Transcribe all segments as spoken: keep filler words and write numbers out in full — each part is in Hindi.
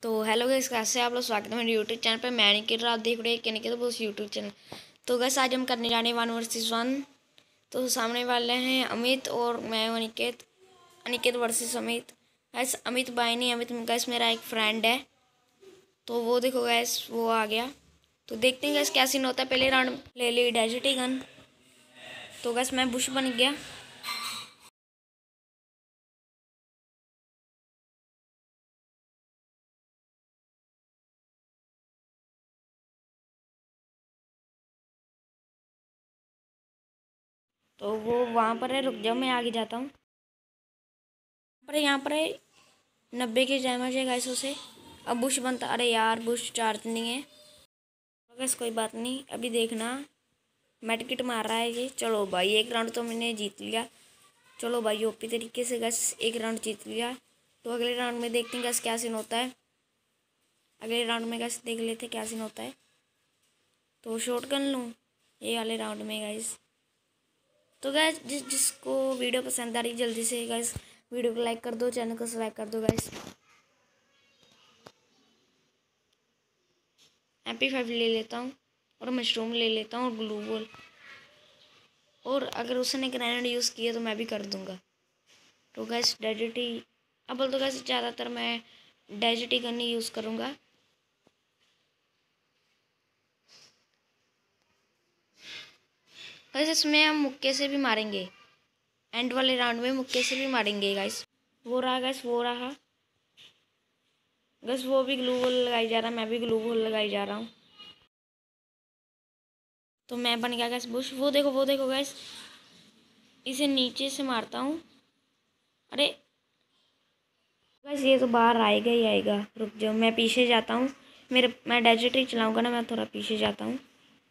तो हेलो गाइस, कैसे आप लोग? स्वागत है मेरे यूट्यूब चैनल पे। मैं निकित, आप देख रहे हैं निकित बॉस यूट्यूब चैनल। तो गाइस आज हम करने जा रहे हैं वन वर्सेस वन। तो सामने वाले हैं अमित और मैं हूं अनिकेत। अनिकेत वर्सेस अमित। गाइस अमित भाई नहीं, अमित गाइस मेरा एक फ्रेंड है। तो वो देखो गाइस, वो आ गया। तो देखते हैं गाइस क्या सीन होता है। पहले राउंड ले ली डेजर्टी गन। तो गाइस मैं बुश बन गया। तो वो वहाँ पर है, रुक जाओ मैं आगे जाता हूँ। पर यहाँ पर है नब्बे के डैमेज है गाइस उसे। अब बुश बनता, अरे यार बुश चार्ज नहीं है। बस कोई बात नहीं, अभी देखना मेडकिट मार रहा है ये। चलो भाई एक राउंड तो मैंने जीत लिया। चलो भाई ओपी तरीके से गैस एक राउंड जीत लिया। तो अगले राउंड में देखते हैं गैस क्या सीन होता है। अगले राउंड में गैस देख लेते क्या सीन होता है। तो शॉट गन लूँ ये वाले राउंड में गैस। तो गैस जिस जिसको वीडियो पसंद आ रही जल्दी से गैस वीडियो को लाइक कर दो, चैनल को सब्सक्राइब कर दो गैस। एम पी फाइव ले लेता हूँ और मशरूम ले लेता हूँ और ग्लू बॉल। और अगर उसने ग्रेनेड यूज़ किया तो मैं भी कर दूंगा। तो गैस डेजिटी अब तो गैस ज़्यादातर मैं डेजिटी गन ही यूज़ करूँगा। गैस इसमें हम मुक्के से भी मारेंगे, एंड वाले राउंड में मुक्के से भी मारेंगे गाइस। वो रहा गैस, वो रहा गैस, वो भी ग्लू वॉल लगाई जा रहा है, मैं भी ग्लू वॉल लगाई जा रहा हूँ। तो मैं बन गया गैस बुश। वो देखो वो देखो गैस, इसे नीचे से मारता हूँ। अरे गैस ये तो बाहर आएगा ही आएगा, रुक जाओ मैं पीछे जाता हूँ। मेरे मैं डेजिटी चलाऊँगा ना, मैं थोड़ा पीछे जाता हूँ।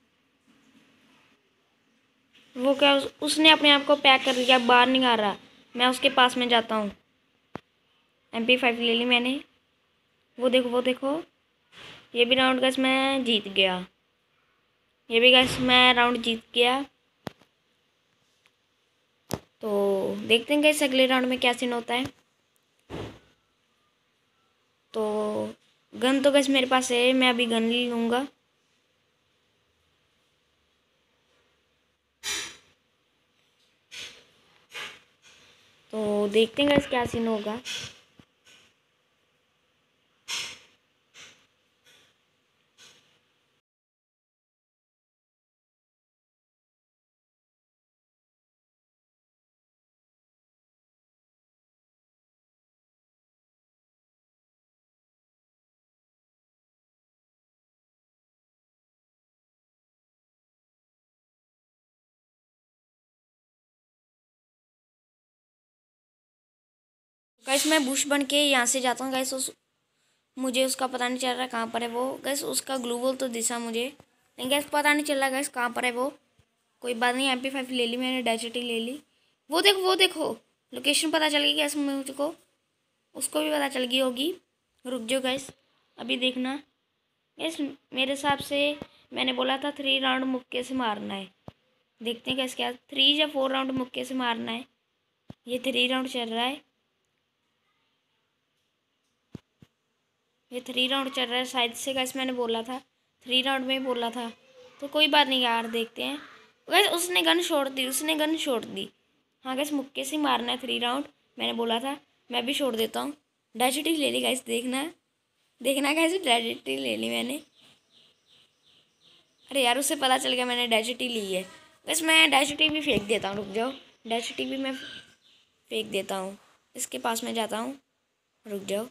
वो क्या उस, उसने अपने आप को पैक कर लिया, बाहर नहीं आ रहा। मैं उसके पास में जाता हूँ। एम पी फाइव ले ली मैंने। वो देखो वो देखो, ये भी राउंड गैस मैं जीत गया। ये भी गैस मैं राउंड जीत गया। तो देखते हैं गैस अगले राउंड में क्या सीन होता है। तो गन तो गैस मेरे पास है, मैं अभी गन ले लूँगा। तो देखते हैं गैस क्या सीन होगा। गैस मैं बुश बन के यहाँ से जाता हूँ गैस। उस मुझे उसका पता नहीं चल रहा कहाँ पर है वो गैस। उसका ग्लू वॉल तो दिशा मुझे, लेकिन गैस पता नहीं चल रहा गैस कहाँ पर है वो। कोई बात नहीं, एम पी फाइव ले ली मैंने, डेजिटी ले ली। वो देखो वो देखो, लोकेशन पता चल गई गैस मुझको। उसको भी पता चल गई होगी। रुक जाओ गैस अभी देखना। गैस मेरे हिसाब से मैंने बोला था थ्री राउंड मुक्के से मारना है। देखते हैं गैस क्या थ्री या फोर राउंड मुक्के से मारना है। ये थ्री राउंड चल रहा है, ये थ्री राउंड चल रहा है शायद से गैस। मैंने बोला था थ्री राउंड में ही बोला था। तो कोई बात नहीं यार, देखते हैं। गैस उसने गन छोड़ दी, उसने गन छोड़ दी। हाँ गैस मुक्के से मारना है थ्री राउंड, मैंने बोला था। मैं भी छोड़ देता हूँ। डेजिटी ले ली गैस, देखना देखना गैस डेजिटी ले ली मैंने। अरे यार उसे पता चल गया मैंने डेजिटी ली है। गैस मैं डेजिटी भी फेंक देता हूँ, रुक जाओ। डेजिटी भी मैं फेंक देता हूँ, इसके पास में जाता हूँ। रुक जाओ।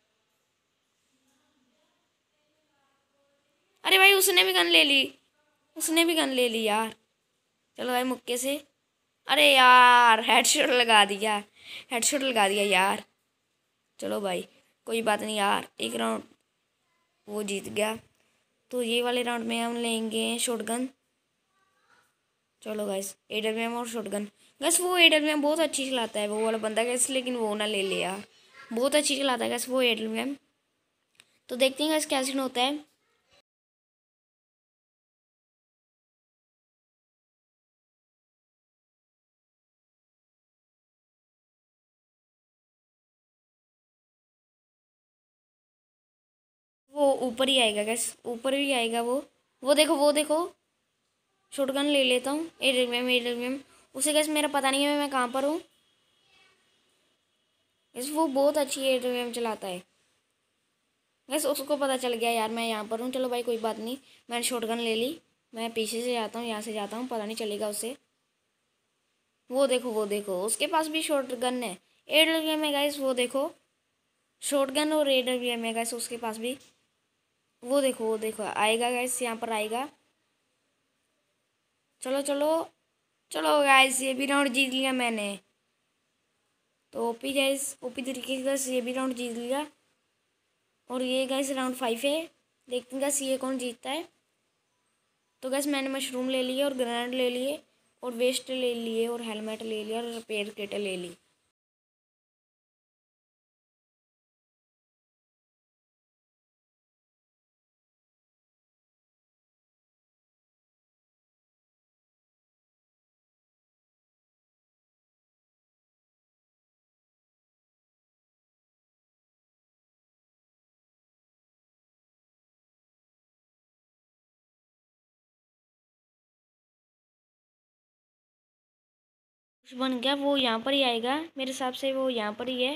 अरे भाई उसने भी गन ले ली, उसने भी गन ले ली यार। चलो भाई मुक्के से। अरे यार हेडशॉट लगा दिया, हेडशॉट लगा दिया यार। चलो भाई कोई बात नहीं यार, एक राउंड वो जीत गया। तो ये वाले राउंड में हम लेंगे शॉटगन। चलो गाइस ए डब्ल्यू एम और शॉटगन। गैस वो ए डब्ल्यू एम बहुत अच्छी चलाता है वो वाला बंदा गैस, लेकिन वो ना ले ले यार। बहुत अच्छी चलाता है गैस वो ए डब्ल्यू एम। तो देखते हैं गैस क्या सीन होता है। ऊपर ही आएगा गैस, ऊपर ही आएगा वो वो देखो वो देखो। शॉटगन ले लेता हूँ। एडब्ल्यूएम एडब्ल्यूएम उसे गैस मेरा पता नहीं है मैं कहाँ पर हूँ। गैस वो बहुत अच्छी एडब्ल्यूएम चलाता है गैस, उसको पता चल गया यार मैं यहाँ पर हूँ। चलो भाई कोई बात नहीं, मैंने शॉटगन ले ली। मैं पीछे से जाता हूँ, यहाँ से जाता हूँ, पता नहीं चलेगा उसे। वो देखो वो देखो उसके पास भी शॉटगन है, एडब्ल्यूएम है गैस। वो देखो शॉटगन और एडब्ल्यूएम है गैस उसके पास भी। वो देखो वो देखो आएगा गैस, यहाँ पर आएगा। चलो चलो चलो गैस, ये भी राउंड जीत लिया मैंने। तो ओपी गैस, ओपी तरीके से गैस ये भी राउंड जीत लिया। और ये गैस राउंड फाइव है, देखते हैं गैस ये कौन जीतता है। तो गैस मैंने मशरूम ले लिए और ग्रेनेड ले लिए और वेस्ट ले लिए और हेलमेट ले लिया और रिपेयर किट ले ली। कुछ बन गया, वो यहाँ पर ही आएगा मेरे हिसाब से, वो यहाँ पर ही है।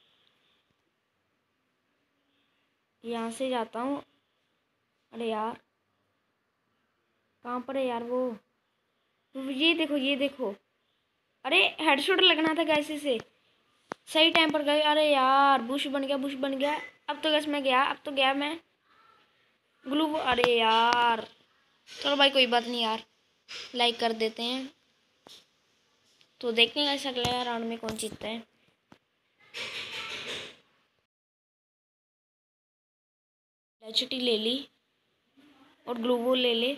यहाँ से जाता हूँ। अरे यार कहाँ पर है यार वो वो ये देखो ये देखो। अरे हेडशॉट लगना था गैस से, सही टाइम पर गए। अरे यार बुश बन गया, बुश बन गया। अब तो गैस मैं गया, अब तो गया मैं ग्लू। अरे यार चलो भाई कोई बात नहीं यार, लाइक कर देते हैं। तो देखते हैं कैसा अगले राउंड में कौन जीतता है। एचटी ले ली और ग्लूवो ले ले।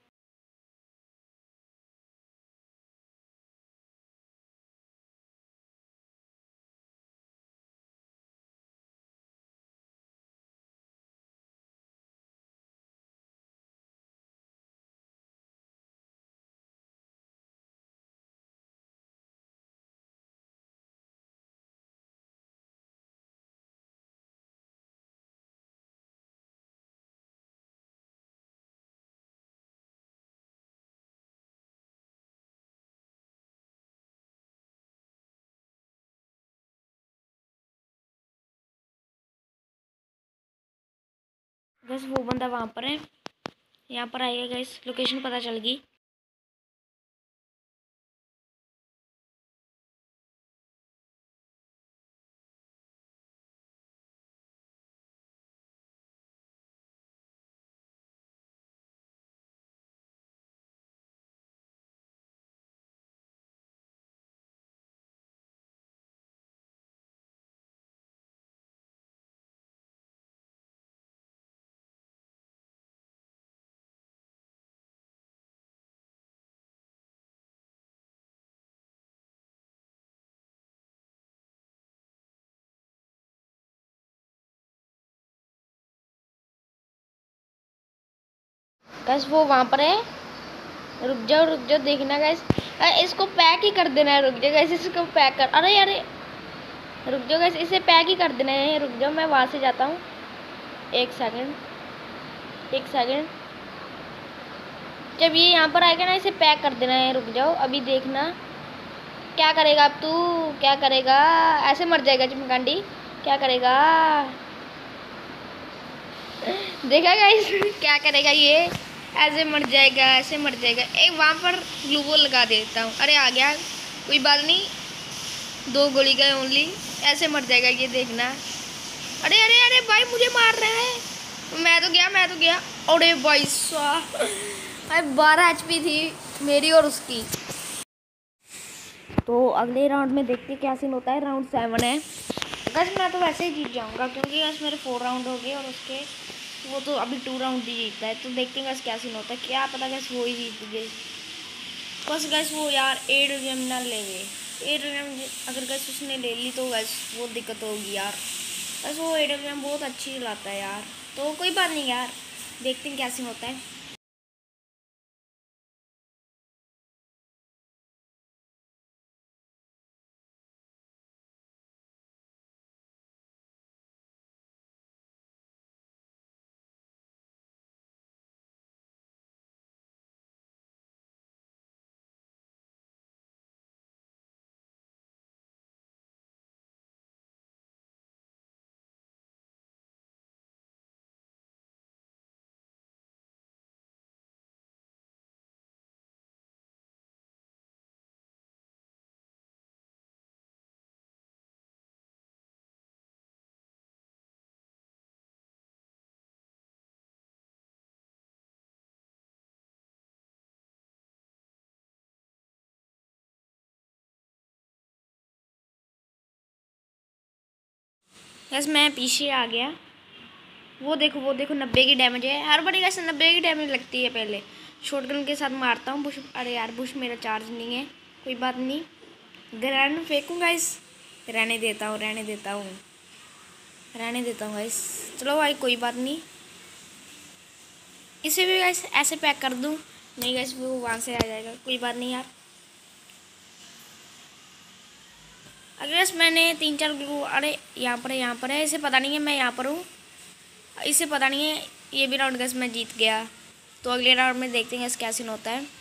बस वो बंदा वहाँ पर है, यहाँ पर आइए गाइस, लोकेशन पता चल गई। गाइस वो वहाँ पर है, रुक जाओ रुक जाओ देखना गाइस। इसको पैक ही कर देना है, रुक जाओ गाइस इसको पैक कर। अरे अरे रुक जाओ गाइस, इसे पैक ही कर देना है। रुक जाओ मैं वहाँ से जाता हूँ, एक सेकंड एक सेकंड। जब ये यहाँ पर आएगा ना इसे पैक कर देना है। रुक जाओ अभी देखना क्या करेगा अब तू, क्या करेगा। ऐसे मर जाएगा चिमकांडी, क्या करेगा देखा गाइस क्या करेगा ये, ऐसे मर जाएगा ऐसे मर जाएगा। एक वहाँ पर ग्लूवो लगा देता हूँ। अरे आ गया कोई बात नहीं, दो गोली का ओनली, ऐसे मर जाएगा ये देखना। अरे अरे अरे भाई मुझे मार रहा है, मैं तो गया मैं तो गया। अरे भाई साहब भाई बारह एचपी थी मेरी और उसकी। तो अगले राउंड में देखते क्या सीन होता है। राउंड सेवन है बस, मैं तो वैसे ही जीत जाऊंगा क्योंकि बस मेरे फोर राउंड हो गए और उसके वो तो अभी टू राउंड ही जीतता है। तो देखते हैं बस क्या सीन होता है, क्या पता गैस वो ही जीत गए। बस गैस वो यार एड गेम ना ले गए, एड गेम अगर गैस उसने ले ली तो गैस वो दिक्कत होगी यार। बस वो एड गेम बहुत अच्छी लाता है यार। तो कोई बात नहीं यार, देखते हैं क्या सीन होता है। बस मैं पीछे आ गया। वो देखो वो देखो नब्बे की डैमेज है। हर बड़ी कैसे नब्बे की डैमेज लगती है। पहले शॉटगन के साथ मारता हूँ बुश। अरे यार बुश मेरा चार्ज नहीं है, कोई बात नहीं। ग्रैंड फेंकूँ गाइस, रहने देता हूँ रहने देता हूँ रहने देता हूँ गाइस। चलो भाई कोई बात नहीं, इसे भी गाइस ऐसे पैक कर दूँ। नहीं गाइस वो वहाँ से आ जाएगा, कोई बात नहीं यार। अगर मैंने तीन चार ग्लू, अरे यहाँ पर है यहाँ पर है, इसे पता नहीं है मैं यहाँ पर हूँ, इसे पता नहीं है। ये भी राउंड गैस मैं जीत गया। तो अगले राउंड में देखते हैं क्या सीन होता है।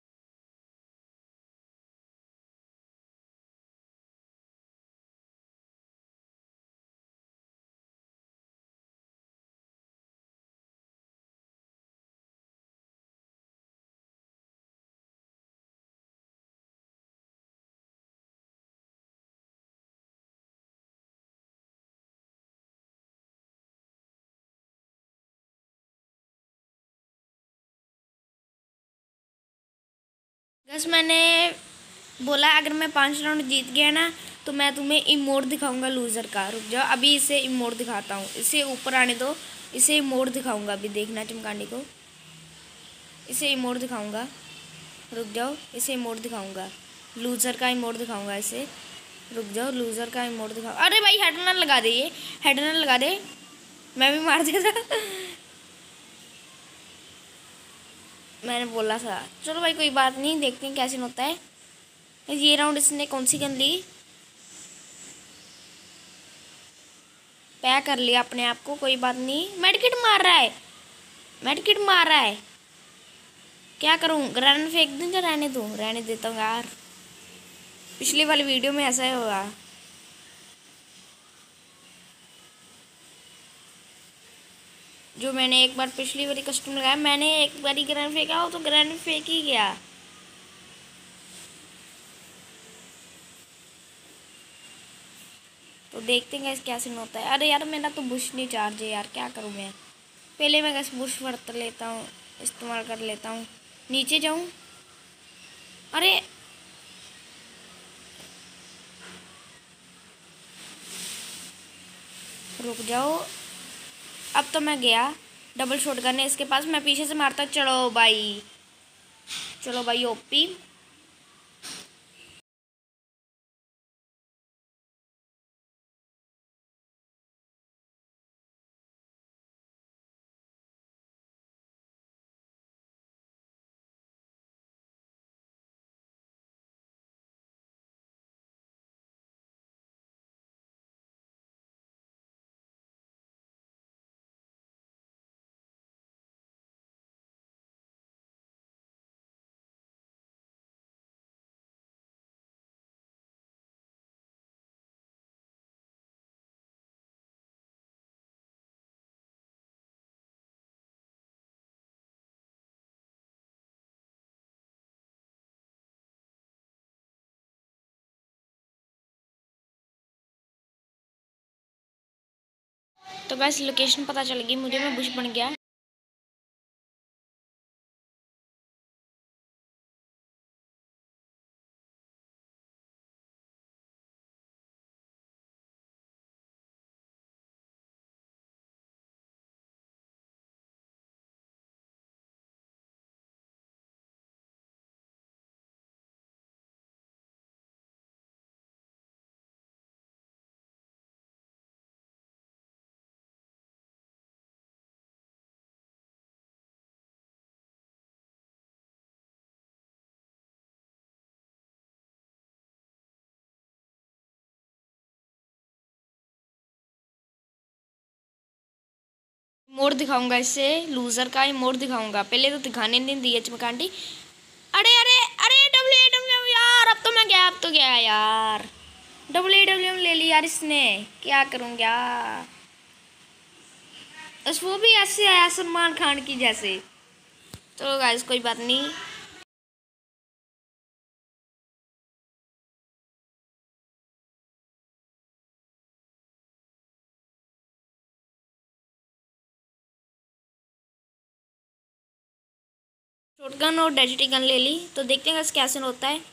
गैस मैंने बोला अगर मैं पांच राउंड जीत गया ना तो मैं तुम्हें इमोट दिखाऊंगा लूज़र का। रुक जाओ अभी इसे इमोट दिखाता हूँ, इसे ऊपर आने दो। इसे इमोट दिखाऊंगा अभी, देखना चमकांडी को, इसे इमोट दिखाऊंगा। रुक जाओ इसे इमोट दिखाऊंगा, लूज़र का इमोट दिखाऊंगा इसे। रुक जाओ लूज़र का इमोट दिखाओ। अरे भाई हेड ना लगा दे, ये हेड ना लगा दे, मैं भी मार देता मैंने बोला था। चलो भाई कोई बात नहीं, देखते हैं कैसे होता है। ये राउंड इसने कौन सी गन ली, पैक कर लिया अपने आप को, कोई बात नहीं। मेडकिट मार रहा है, मेडकिट मार रहा है, क्या करूं, ग्रेनेड फेंक दूं या रहने दूं? रहने देता हूँ यार, पिछली वाली वीडियो में ऐसा ही होगा। जो मैंने एक बार पिछली बारी कस्टम लगाया, मैंने एक बारी ग्रेनेड फेंका हो तो ग्रेनेड फेंक ही गया। तो देखते हैं क्या सीन होता है। अरे यार मेरा तो बुश नहीं चार्ज है यार, क्या करूँ मैं। पहले मैं गैस बुश बरत लेता हूँ, इस्तेमाल कर लेता हूँ। नीचे जाऊँ, अरे रुक जाओ, अब तो मैं गया। डबल शॉट गन है इसके पास, मैं पीछे से मारता। चलो भाई चलो भाई ओपी। तो बस लोकेशन पता चल गई मुझे, मैं बुश बन गया। मोड़ दिखाऊंगा इसे, लूजर का ही मोड़ दिखाऊंगा। पहले तो दिखाने नहीं दिए चमकांडी। अरे अरे अरे डब्ल्यू ए डब्ल्यू यार, अब तो मैं गया, अब तो गया यार। डब्ल्यू ए डब्ल्यू ले ली यार इसने, क्या करूँगा। बस वो भी ऐसे आया सलमान खान की जैसे। चलो गाइस कोई बात नहीं। शॉटगन और डेजिटी गन ले ली, तो देखते हैं क्या सीन होता है।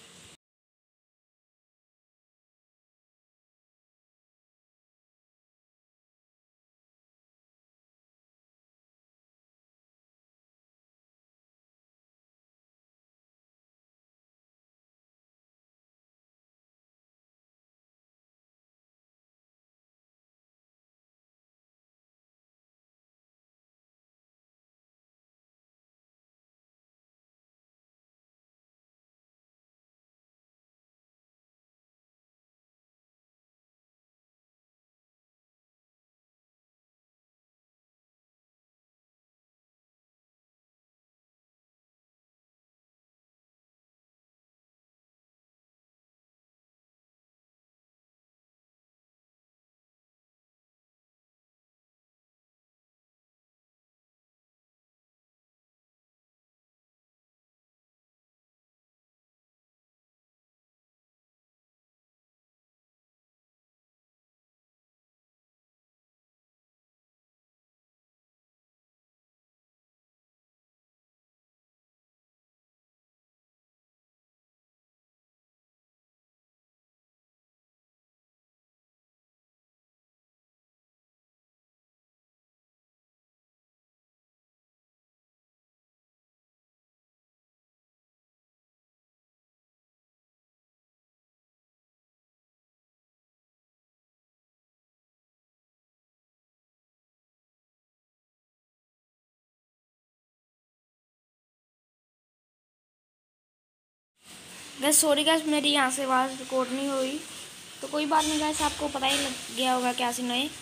गैस सॉरी गैस, मेरी यहाँ से आवाज़ रिकॉर्ड नहीं हुई तो कोई बात नहीं गैस, आपको पता ही लग गया होगा क्या सीन है।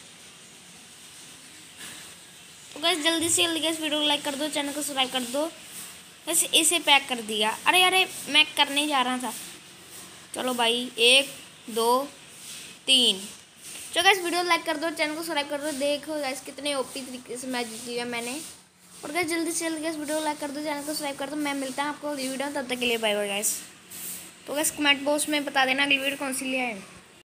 तो गैस जल्दी से जल्दी गैस वीडियो को लाइक कर दो, चैनल को सब्सक्राइब कर दो। बस इसे पैक कर दिया। अरे अरे मैं करने जा रहा था। चलो भाई, एक दो तीन। चलो गैस वीडियो लाइक कर दो, चैनल को सब्सक्राइब कर दो। देखो गैस कितने ओपी तरीके से मैच जीत लिया मैंने। और गैस जल्दी से जल्दी गैस वीडियो लाइक कर दो, चैनल को सब्सक्राइब कर दो। मैं मिलता हूँ आपको अगली वीडियो, तब तक के लिए बाय बाय गैस। तो गैस कमेंट बॉक्स में बता देना अगली वीडियो कौन सी ले आए।